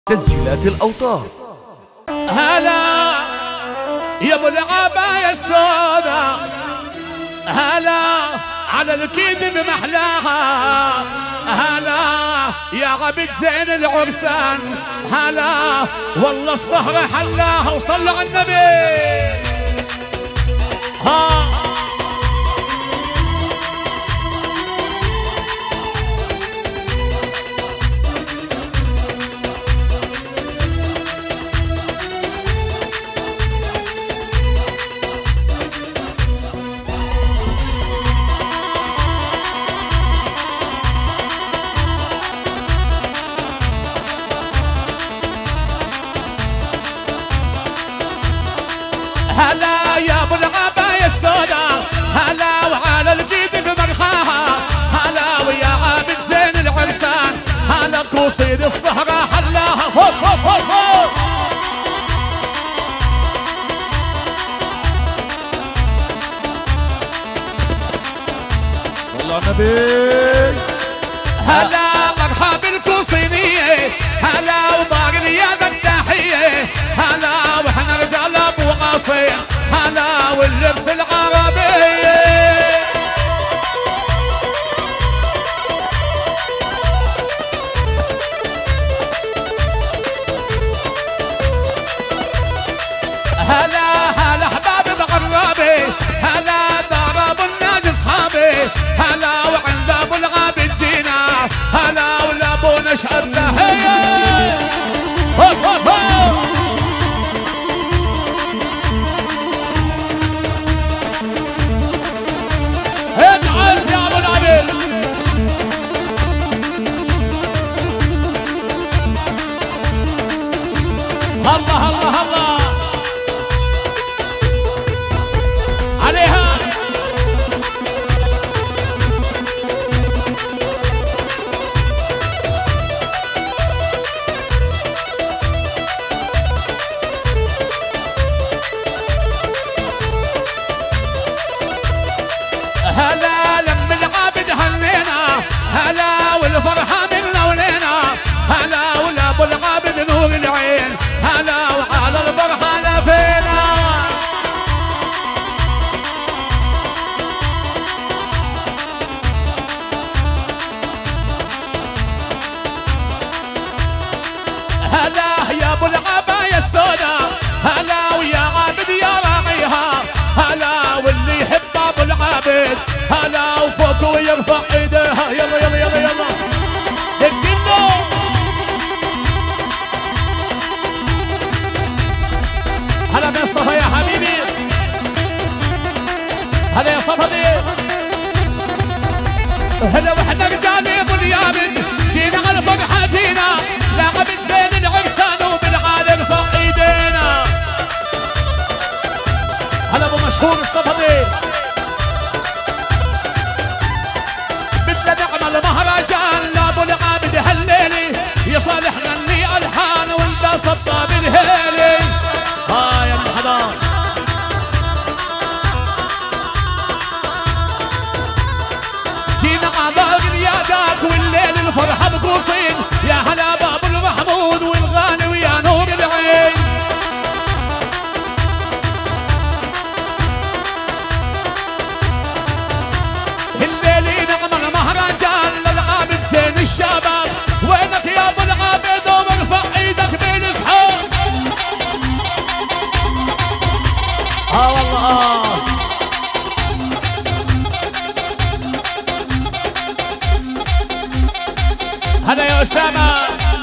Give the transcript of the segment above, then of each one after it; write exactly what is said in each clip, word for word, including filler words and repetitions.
تسجيلات الأوتار. هلا يا ابو العباية السوداء، هلا على الكيد بمحلاها، هلا يا عبد زين العرسان، هلا والله الصهرة حلاها. وصلوا على النبي. ها هلا يا ابو العباية السوداء، هلا وعلى القيد بمرخاها، هلا ويا عابد زين العرسان، هلا قصيد الصهرة حلاها. فوق فوق فوق فوق والله النبي. هلا مرحبا بالقصينية، هلا وباقي اليابة التحية، هلا واحنا رجال ابو قصير، هلا واللبس العربية. هلا هلا احباب بغرابي، هلا دار ابو الناجي اصحابي، هلا وعند ابو العابد جينا، هلا ولا ابو نشأة تحية. هوب هوب هوب ابعث يا ابو العابد. الله الله الله عليها. هلا لم العابد هنينا، هلا والفرحة من لونينا، هلا ولا ابو العابد نور العين، هلا وعلى الفرحة لفينا. هلا يا ابو العباية السوداء، هلا ويا عابد يا راعيها، هلا واللي يحب ابو العابد، هلا وفوق ويرفع ايديها. يلا يلا يلا يلا دقنو. هلا مصطفى يا حبيبي، هلا يا صفدي، هلا وحنا رجال ابو اليابد، جينا على الفرحة جينا، لا عبد زين العرسان وبالعالم فوق ايدينا. هلا ابو مشهور الصفدي، بدنا نعمل مهرجان لابو العابد هالليلي، يا صالح غني الحان وانت صبا بالهيلي. ها يا الحضار جينا عباق اليادات والليل الفرحة بقوصين، يا هلا بابو المحمود والغالي ويا نور العين. الليل نعمل مهرجان للعابد زين الشباب، وينك يا ابو العابد وارفع ايدك بالسحاب. اه والله اه هلا يا أسامة.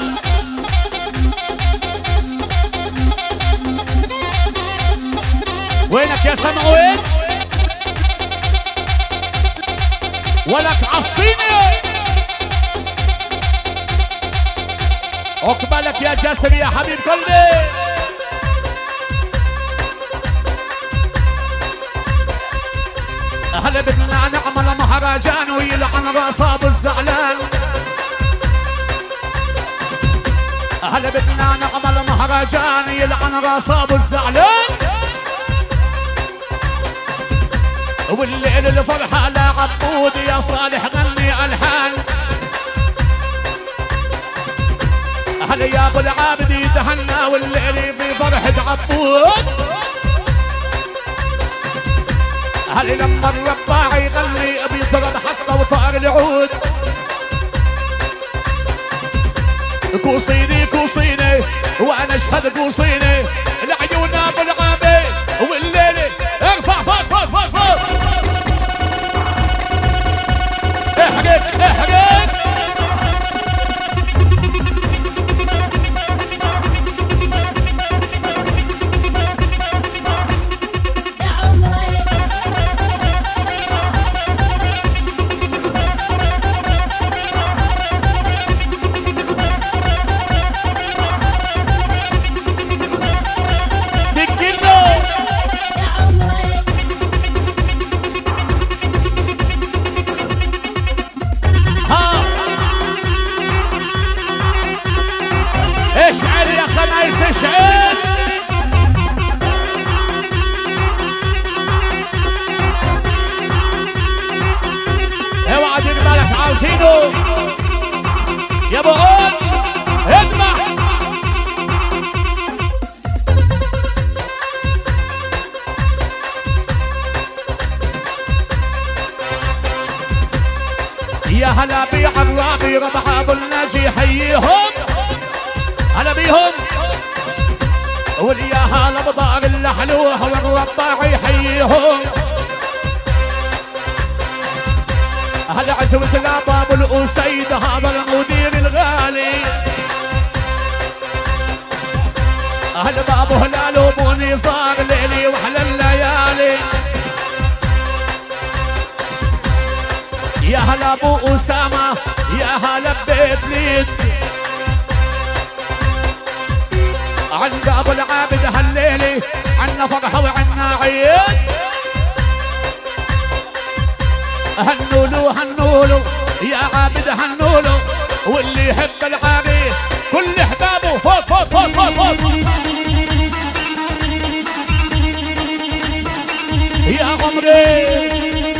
وينك يا سمعوين؟ ولك عصيني. عقبالك يا جاسر يا حبيب قلبي. هلا بدنا نعمل مهرجان ويلعن راس ابو الزعلان، هلا بدنا نعمل مهرجان يلعن راس ابو الزعلان، والليل الفرحة لا عبود يا صالح غني الحان. هلا يا ابو العابد يتهنى والليل في فرحة عبود. هلا لما الرباع يغني بيضرب حتى وطار العود. كوصيني كوصيني وانا اشهد كوصيني العيون ابو العابد والليل ارفع فوق فوق فوق فوق. احرق احرق. اشعل يا خميس اشعل. اوعى دير بالك عاوزينه يا ابو عود اذبح. يا هلا بعرابي ربع ابو الناجي حييهم. هلا بيهم واليا هلا بضار الحلوه والرباع يحييهم. هلا عزوة الابا ابو الاسيد هذا المدير الغالي. هلا بابو هلال وابو نصار ليلي واحلى الليالي. يا هلا ابو اسامه يا هلا ببيت ليد. عند ابو العابد هالليلي عنا فرحه وعنا عيد. هنولو هنولو يا عابد هنولو واللي يحب العابد كل احبابه فوق فوق فوق فوق فوق. يا عمري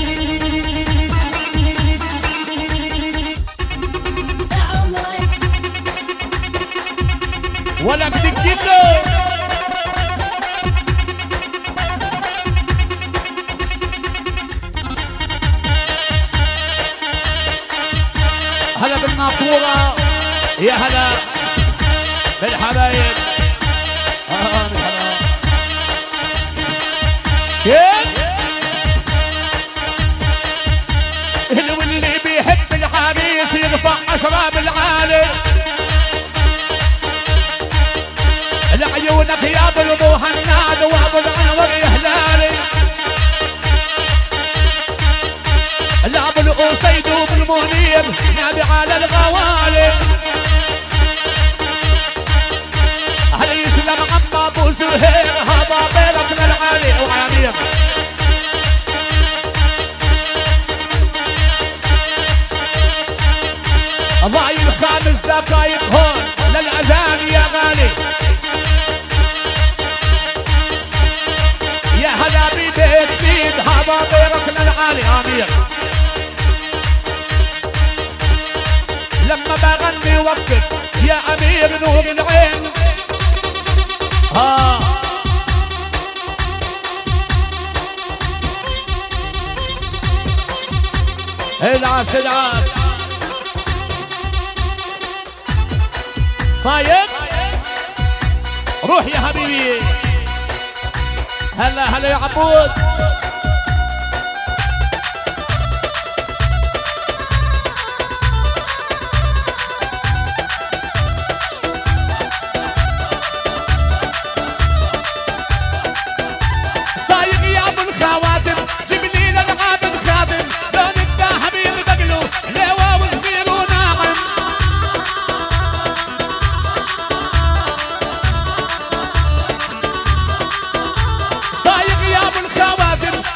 ولا بدك له. هلا بالناطورة يا هلا بالحبايب. اه بالحبايب شيل. واللي بيحب الحديث يرفع اشراب العالي. لعيونك يا ابو المهند وابو الانور يا هلالي. لابو الاسيد وابو المنير نادي على الغوالي. هل يسلم عم ابو زهير هذا بيرك العالي وعامير. ضايل خامس دقايق هون للاذان يا غالي. يا هلا ببيت بيد هذا بيركنا العالي امير. لما بغني وقف يا امير نور العين. ها العاس العاس صايد روح يا حبيبي. هلا هلا يا عبود. صايغ يا ابو الخواتم جيب لي للعابد خادم. لون الذهب يغدقلو لواء وصغير وناعم. صايغ يا ابو الخواتم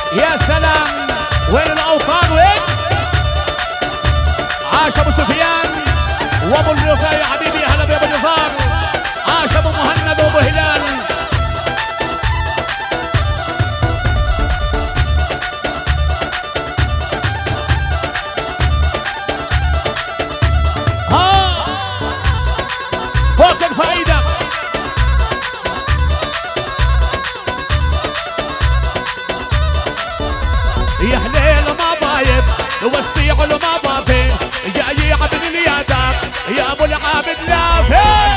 يا سلام وين الاوطان وين؟ عاش ابو سفيان وابو الرفاع يا حبيبي، هلا بابو الرفاع. عاش ابو مهند وابو هلال. ها فوق الفائده يا حليل ما ضايب وسيع ما ضافي، جاي عبد اليادات يا ابو العابد لافي.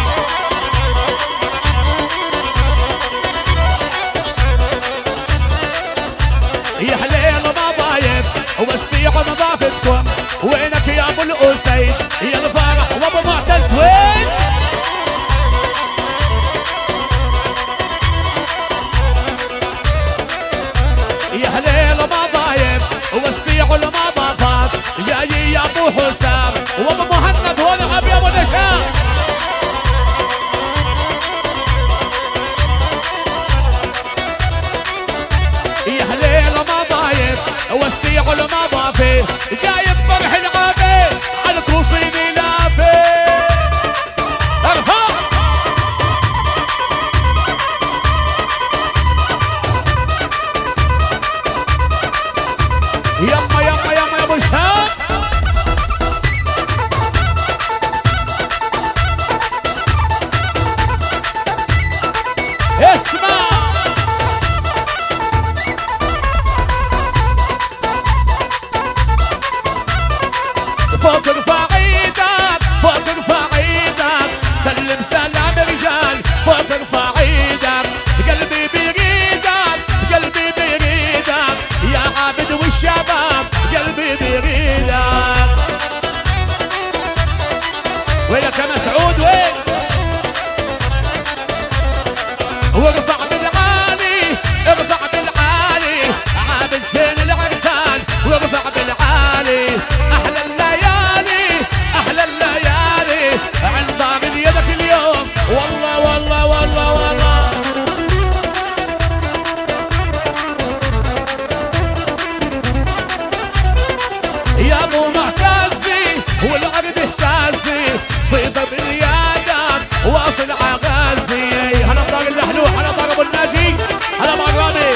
يا حليل ما ضايب وسيع ما ضافتكم، وينك يا ابو الاسيد يا الفرح وابو معتز وين؟ يا حليل ما ضايب والسيع ما ضافات، جاي يا ابو حسام وابو مهند والعب يا ابو نشاء. يا حليل ما ضايب والسيع ما ضافي، جايب فرح العابي على الكوصيني لافي. ارفع يما يما يما يا ابو شهاب. اسمع فوق ارفع ايدك، فوق ارفع ايدك، سلم سلام رجال، فوق ارفع ايدك، قلبي بيريدك، قلبي بيريدك يا عابد والشباب، قلبي بيريدك. وينك يا مسعود وين؟ وارفع بالعالي، ارفع بالعالي، عابد زين العرسان، وارفع بالعالي. احلى الليالي، احلى الليالي عند من يدك اليوم، والله والله والله والله. يا ابو معتزي والعرض اهتزي، صيده باليادات واصل عغازي. هلا بطاق اللحلوح، هلا بطاق ابو الناجي، هلا بعرابي،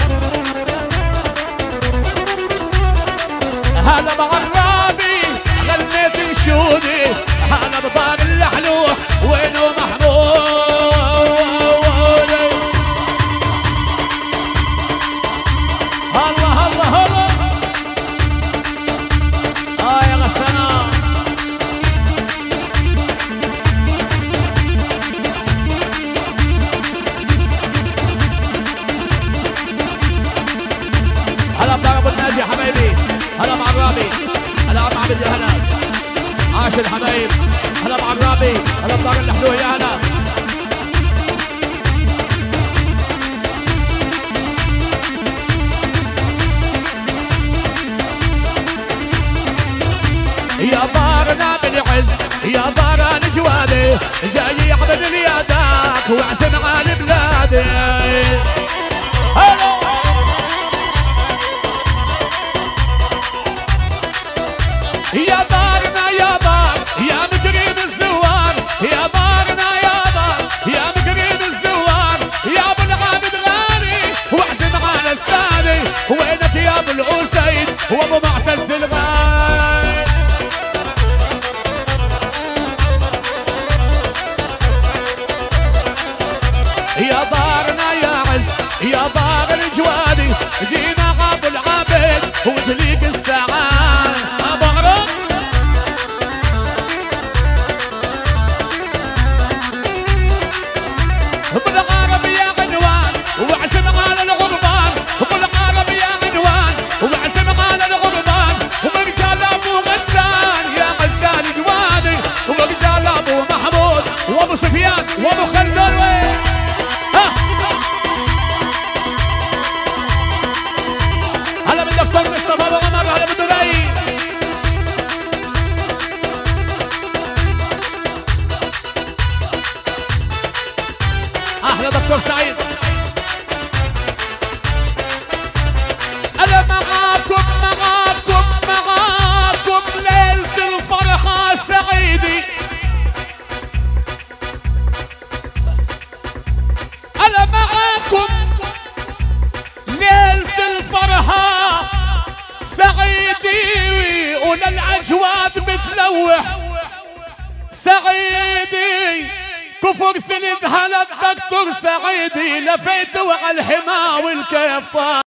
هلا بعرابي غنيت انشودي. هلا بطاق اللحلوح وينه محمود؟ الله الله الله. اه يا غسانة هلا بطاق ابو الناجي يا حبايبي، هلا بعرابي، هلا عم عبد يا هلا. عاش الحبايب، هلا بعرابي، هلا بطاق اللحلوح يا هلا. يا دارنا بالعز، يا دار الجوادي، جاي يعبد اليادات واعزم على بلادي. هلو يا دارنا يا دار يا مقريب الزوار، يا دارنا يا دار يا مقريب الزوار، يا ابو العابد غالي واعزم على السادي. وينك يا ابو الاسيد وابو معتز الغالي؟ ملوح سعيدي كفر ثلث هلا الدكتور سعيدي لفيت وعلى الحما والكيف طار